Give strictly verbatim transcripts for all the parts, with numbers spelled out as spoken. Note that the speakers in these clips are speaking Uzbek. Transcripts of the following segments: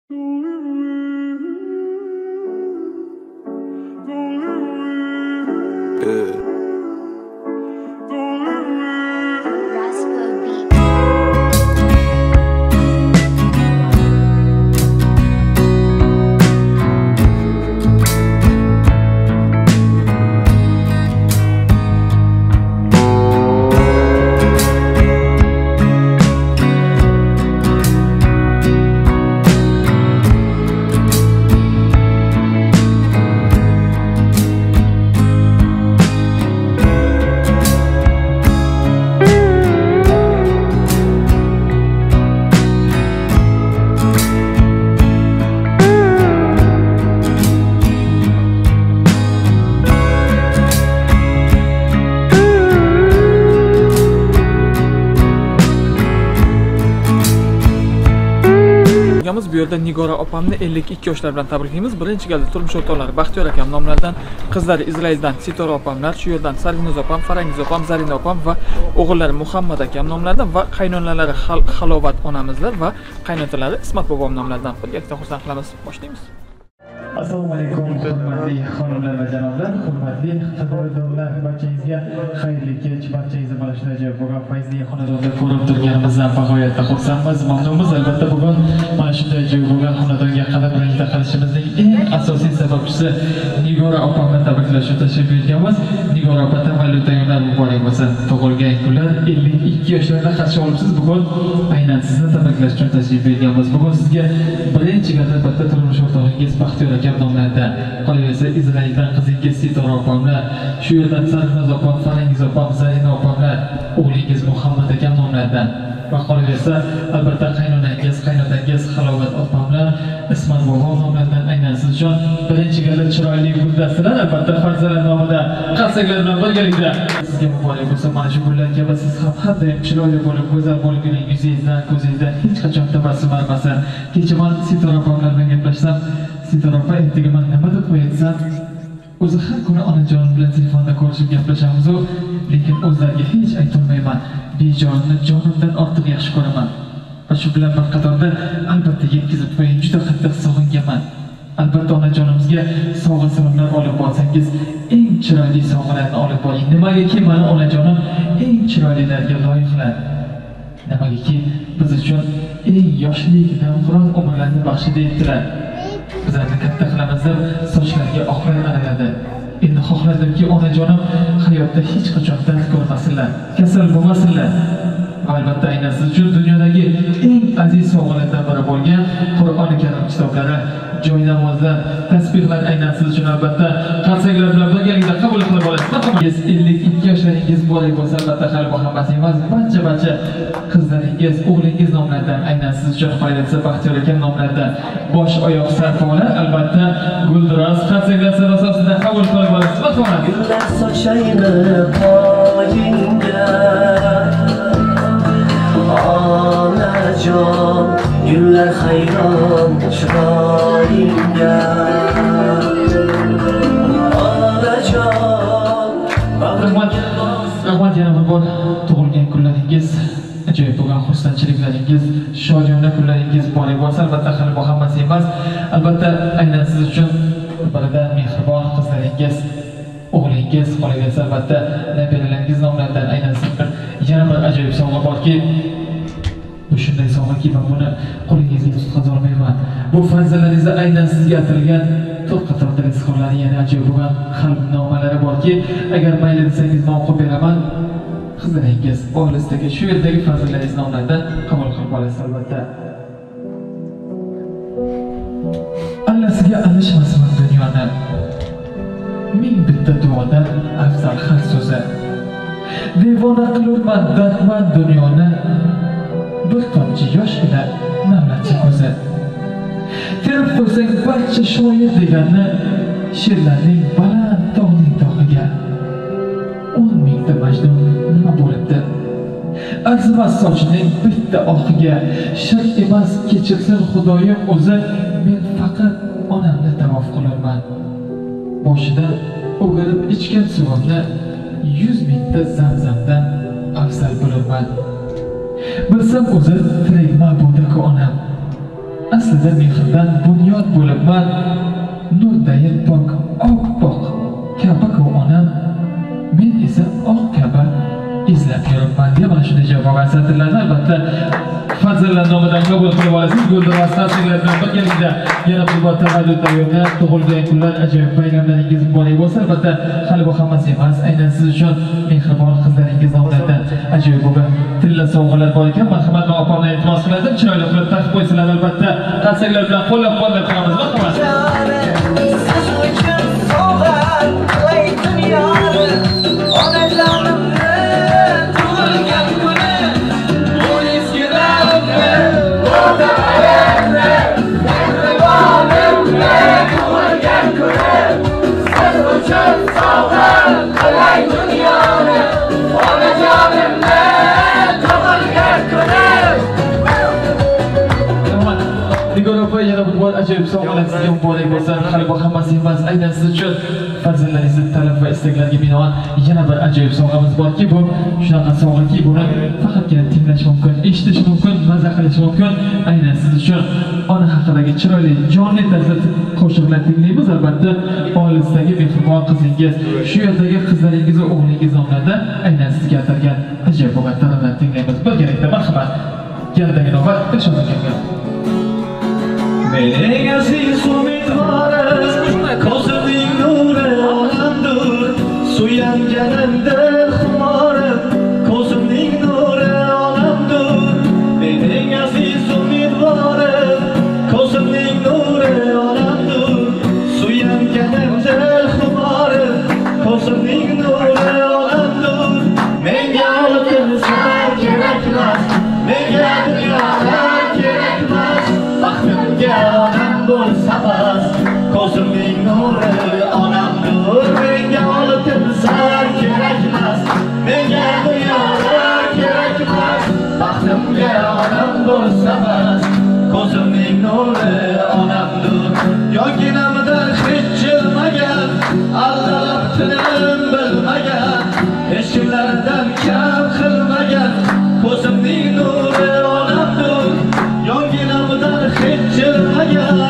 Yeah. Bu yerda Nigora opamni ellik ikki yoshlar bilan tabriklaymiz. Birinchi galda turmush o'rtoqlari Baxtiyor akam nomlaridan, qizlari Izraildan Sitora opamlar, shu yerdan Sarvinoz opam, Farangiz opam, Zarina opam va o'g'illari Muhammad akam nomlaridan va qaynonalari Halovat onamizlar va qaynotalari Ismat bobom nomlaridan birgalikda xursand qilamiz. Boshlaymiz. Assalomu alaykum, hurmatli xonimlar va janoblar, hurmatli qadrdonlar, barchangizga xayrli kech, barchangizni mana shunday ajoyib bo'lgan fayzli xonadonda ko'rib turganimizdan bag'oyatda xursandmiz, mamnunmiz. Albatta bugun mana shunday ajoyib bo'lgan xonadonga qadam bilan qilishimizning eng asosiy sababchisi Nigora opamni tabriklash uchun tashrif buyurganmiz. Nigora opa, tavalludingizlar muborak bo'lsin. Tug'ilgan kunlar ellik ikki yoshlarda qarshi olibsiz. Bugun aynan sizni tabriklash uchun tashrif buyurganmiz. Bugun sizga birinchi galda albatta turmush o'rtog'ingiz Baxtiyor akam nomlarida, qolaversa Izraildan qizingiz Sitora opamlar, shu yerdan Sarvinoz opam, Farangiz opam, Zarina opamlar, o'g'lingiz Muhammad akam nomlaridan va qolaversa albatta qaynonangiz, qaynotangiz Halovat opamlar, Ismat bobom nomlaridan aynan siz uchun birinchi galda chiroyli guldastalar, albatta farzandlar nomida qarsaklar bilan birgalikda sizga muborak bo'lsin. Mana shu gullar kabi siz ham har doim chiroyli bo'lib, go'zal bo'lib yuring, yuzingizdan, ko'zingizdan hech qachon tabassum armasin. Kechaman Sitora opamlar bilan gaplashsam, Sitora opa, ertaga men nima deb qo'yatsam, o'zi har kuni onajonim bilan telefonda ko'rishib gaplashamiz-ku, lekin o'zlariga hech aytolmayman. Bejonni jonimdan ortiq yaxshi ko'raman. Va shu bilan bir qatorda albatta yetkazib qo'ying, juda qattiq sog'inganman. Albatta onajonimizga sovg'a salomlar olib borsangiz, eng chiroyli sovg'alarni olib boring. Nimagaki meni onajonim eng chiroylilarga loyiqlar. Nimagaki biz uchun eng yoshlik, navqiron umrlarni baxshida etdilar. Bizlarni katta qilamiz deb sochlariga oqlar araladi. Endi xohladimki onajonim hayotda hech qachon dard ko'rmasinlar, kasal bo'lmasinlar. Va albatta aynan siz uchun dunyodagi eng aziz sovg'alardan biri bo'lgan Qur'oni Karim kitoblari, joy namozlar, tasbihlar aynan siz uchun albatta qarsaklar bilan birgalikda qabul qilib olasiz. ellik ikki yoshlaringiz muborak bo'lsa, albatta hali bu hammasi emas, barcha-barcha qizlaringiz, o'g'lingiz nomlaridan aynan siz uchun qo'yilsa Baxtiyor akam nomlaridan bosh oyoq sarpolar, albatta guldiroz qarsaklar asosida qabul qilib olasiz. Marhamat. Gullar sochayni poyingga, onajon, gullar hayron chiroyingga. Rahmat, rahmat yana bir bor tug'ilgan kunlaringiz, ajoyib bo'lgan xursandchiliklaringiz, shodiyona kunlaringiz muborak bo'lsin. Albatta hali bu hammasi emas. Albatta aynan siz uchun birida mehribon qizlaringiz, o'g'lingiz, qolaversa albatta nabiralaringiz nomlaridan aynan siz bir yana bir ajoyib sovg'a borki, bu shunday sovg'aki, men buni qo'lingizga tutqaza olmayman. Bu farzandlaringizga aynan sizga atalgan to'rt qatorda rizqlari, yana ajoyib bo'lgan qalbnomalari borki, agar mayli desangiz men o'qib beraman. Qizlaringiz, oilasidagi shu yerdagi farzandlaringiz nomlaridan qabul qilib olasiz albatta. Allasiga alishmasman dunyoni, ming bitta duodan afzal har so'zi. Devona qilurman dardman dunyoni, bir tomchi yosh ila namlatsa ko'zi. Terib qo'ysang barcha shoir deganni, she'rlarning baland tog'ning tog'iga. o'n mingta majnun nima bo'libdi? Arzimas sochining bitta oxiga. Shir emas kechirsin Xudoyim o'zi, men faqat onamni tavof qilaman. Boshidan o'g'irib ichgan suvimni yuz mingta zamzamdan afzal bilaman. Bilsam o'zi tirik ma'buda-ku onam. aslida mehrdan bunyod bo'libman, nurdayin pok, oppoq kabi-ku onam, men esa oq kabi izlab yuribman deya mana shunday javob olgan satrlarni albatta Fazillar nomidan qabul qilib olasiz. Yo'ldosh tasvirlar bilan birgalikda yana bir bor tavalluddayona tug'ilgan kunlar ajoyib bayramlaringiz muborak bo'lsin. Albatta hali bu hammasi emas, aynan siz uchun mehribon qizlaringiz nomidan ajoyib bo'lgan tilla sovg'alar bor ekan. Marhamat, men opamdan iltimos qiladim, chiroyli qilib taqib qo'ysinlar. Albatta qarsaklar bilan qo'llab-quvvatlab turamiz. Marhamat. Yana bir bor ajoyib sovg'alar sizga muborak bo'lsin. Hali bu hammasi emas, aynan siz uchun fazillaringiz, talab va istaklarga binoan yana bir ajoyib sovg'amiz borki, bu shunaqa sovg'aki, buni faqatgina tinglash mumkin, eshitish mumkin, maza qilish mumkin. Aynan siz uchun ona haqidagi chiroyli, jonli tarzda qo'shiqlar tinglaymiz. Albatta, oilasidagi mehribon qizingiz, shu yerdagi qizlaringiz va o'g'lingiz nomidan aynan sizga atalgan ajoyib bo'lgan tarzda tinglaymiz. Birgalikda marhamat. Keldagi navbat Dilshodga. Mening aziz umidvorim, ko'zimning nuri olamdir, suyanganimda xumorim, ko'zimning nuri olamdir. Mening aziz umidvorim, ko'zimning nuri olamdir, suyanganimda xumorim, ko'zimning nuri olamdir. Menga oltin sar kerakmas, menga dunyolar kerakmas, baxtimga onam bo'lsa bas, ko'zimning nuri onamdir. Menga oltin sar kerakmas, menga dunyolar kerakmas, baxtimga onam bo'lsa bas, ko'zimning nuri onamdir. Yonginamda hech jilmagan, aldab tilim bilmagan, hech kimlardan kam qilmagan, ko'zimning nuri onamdir. Yonginamdan hech jilmagan,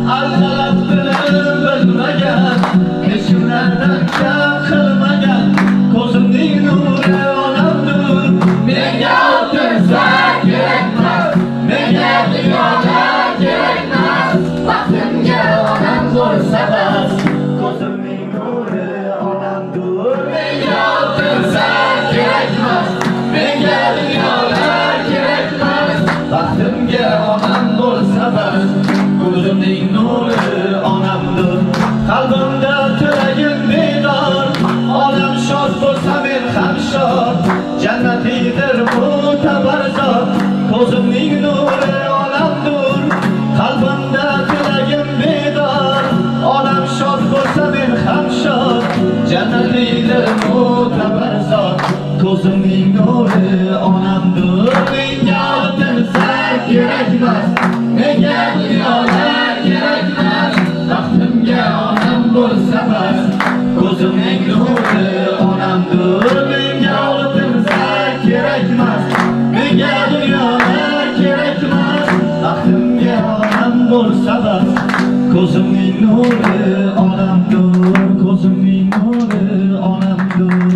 aldab tilim bilmagan, hech kimlardan kam qilmagan, ko'zimning nuri onamdir. Menga oltin sar kerakmas, menga dunyolar kerakmas, baxtimga onam bo'lsa bas, ko'zimning nuri onamdir. Menga oltin sar kerakmas, menga dunyolar kerakmas, baxtimga onam bo'lsa bas, ko'zimning nuri onamdir. Qalbimda tilagim bedor, onam shod bo'lsa men ham shod, jannatiydir bu tabarzor, ko'zimning nuri onamdir. Qalbimda tilagim bedor, onam shod bo'lsa men ham shod, jannatiydir bu tabarzor, ko'zimning nuri onamdir. Menga oltin sar kerakmas, menga dunyolar kerakmas, baxtimga onam bo'lsa bas, ko'zimning nuri onamdir. Menga oltin sar kerakmas, menga dunyolar kerakmas, baxtimga onam bo'lsa bas, ko'zimning nuri onamdir, ko'zimning nuri onamdir.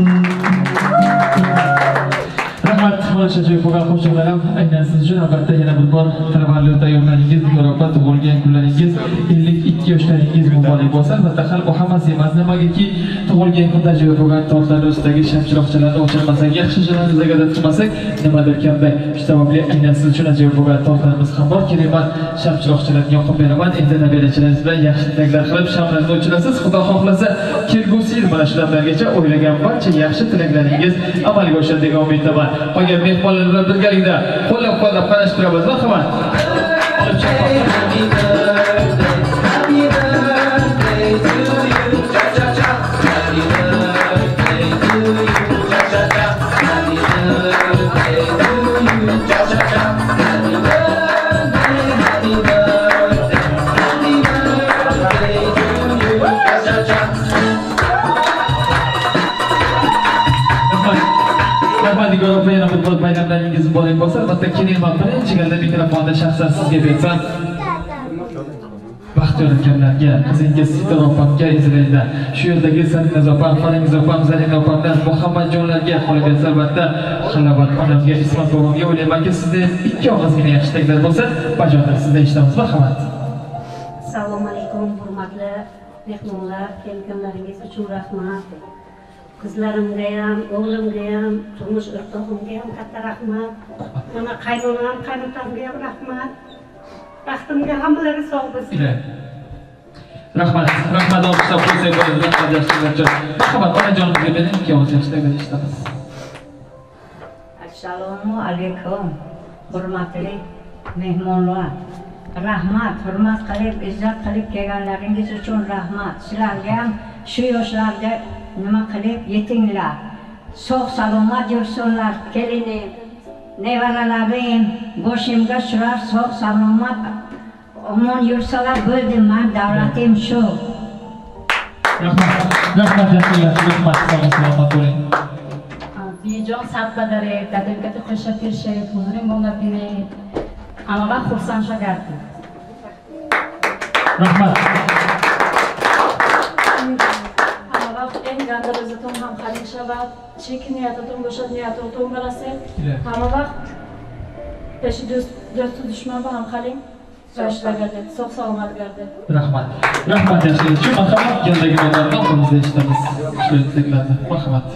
Rahmat, mana shu joy bo'lgan qo'shiqlarim aynan siz uchun. Albatta yana bir bor tavallud ayyomlaringiz, muborak tug'ilgan kunlaringiz, ellik ikki yoshlaringiz muborak bo'lsin. Albatta hali bu hammasi emas, nimagaki tug'ilgan kunda ajoyib bo'lgan tortlar ustidagi shamchiroqchalarni o'chirmasak, yaxshi joylarni zagada tutmasak, nimadir kamda. Shu sababli aynan siz uchun ajoyib bo'lgan tortlarimiz ham bor. Kerak emas, shamchiroqchalarni yoqib beraman. Endi nabirachilaringiz bilan yaxshi tilaklar qilib shamlarni o'chirasiz. Xudo xohlasa, kelgusi yil mana shu damlargacha o'ylagan barcha yaxshi tilaklaringiz amalga oshadi degan umiddaman. Qolgan mehmonlar bilan birgalikda qo'llab-quvvatlab qarash turamiz. Marhamat. Bayramlaringiz muborak bo'lsin. Albatta keling, men birinchi galda mikrofonni shaxsan sizga bersam. Baxtiyor akamlarga, qizingiz Sitor opamga Izrailda, shu yerdagi Sarinoz opam, Farangiz opam, Zarina opamdan Muhammadjonlarga, qolaversa albatta Xalavat onamga, Ismat bobomga o'ylaymanki, sizda ikki og'izgina yaxshi takliflar bo'lsa, bajonlar sizda eshitamiz. Marhamat. Assalomu alaykum, hurmatli mehmonlar, kelganlaringiz uchun rahmat. Qizlarimga ham, o'g'limga ham, turmush o'rtog'imga ham katta rahmat. Mana qaynonam, qaynotamga ham rahmat. Baxtimga hammalari sog' bo'lsin. Rahmat, rahmat olqishlab qo'ysak bo'ladi. Rahmat yaxshilar. Marhamat, onajonimizga bering, ikki og'iz yaxshi taklif eshitamiz. Assalomu alaykum, hurmatli mehmonlar. Rahmat, hurmat qilib, izzat qilib kelganlaringiz uchun rahmat. Sizlarga ham shu yoshlarga nima qilib yetinglar. Sog' salomat yursinlar, kelinim, nevaralarim, boshimga shular sog' salomat omon yursalar bo'ldi, men davlatim shu. Rahmat, rahmat yaxshilar, rahmat, sog' salomat bo'ling. Bijon sadqadare, dadamga qo'shib kirishib, huzuring bo'lmagini Ama xursand shagardim. Rahmat. Ama vaqt eng gandirizaton ham qalin shavad, cheki niyataton boshad niyataton barase. Ama vaqt peshi do'st do'st dushman ham qalin Başlargadı, sog' salomat gardi. Rahmat. Rahmat yaxshilar. Shu marhamat keldagi odamdan qo'limizda eshitamiz. Shu takliflarni. Marhamat.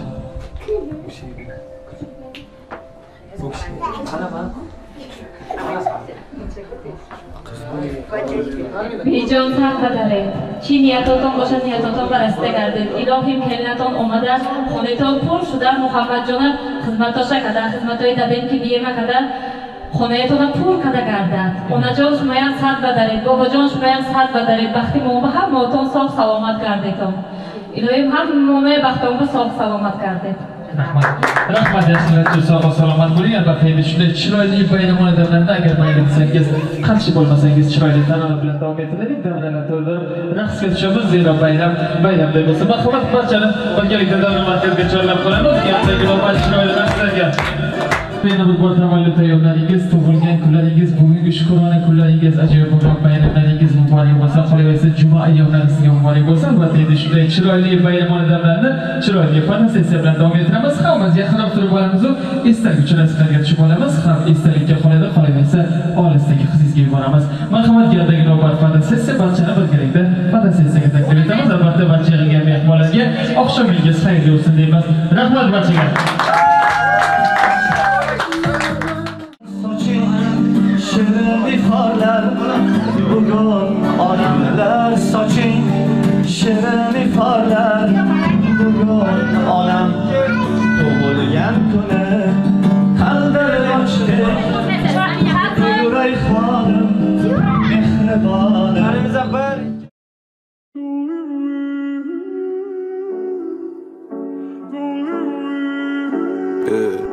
Bijon sadqadare, chi niyatoton boshad niyatoton barasta gardid. Ilohim kelinaton omadan, xoneton pur shudar Muhammadjona xizmatosha kadar, xizmatoy dadem ki biyema kadar خونه‌تون پول کده گردد. اونجا شمایم صد بدارید، باباجان شمایم صد بدارید. وقتی ما هم موتون سال سلامت کردیتون. الهیم هم مومه وقتون رو سال سلامت کردید. رحمت، رحمت yaşlar uchun sog' salomat bo'ling. Albatta endi shunday chiroyli bayram davralarida agar mayli desangiz, qarshi bo'lmasangiz chiroyli tanlov bilan davom ettiraylik. Davralar to'ldirib raqsga tushamiz. Zero bayram bayramday bo'lsa, marhamat barchani birgalikda davra markaziga chorlab qolamiz. Yaqindagi navbat chiroyli raqslarga. Beni bu tavallud tayyorlaringiz, tug'ilgan kunlaringiz, bugungi shukrona kunlaringiz, ajoyib bayramlaringiz muborak bo'lsin. Qolaversa, juma ayyomlaringizga muborak bo'lsin. Albatta endi shunday chiroyli bayram damlarni chiroyli fotosessiya bilan davom ettiramiz. Hammamiz yaqinroq turib olamiz va esdalik rasmlarga tushib olamiz. Ham esdalikka qoladi, qolaversa olisdagi qizingizga yuboramiz. Marhamat, keldagi navbat fotosessiya barchani birgalikda fotosessiyaga taklif etamiz. Albatta barcha yig'ilgan mehmonlarga oqshomingiz xayrli bo'lsin deymiz. Rahmat barchaga. Shirin ifolar bugun onamlar soching shirin ifolar bugun onam tug'ilgan kuni qalbim ochdi yurak xonim mehribonim bir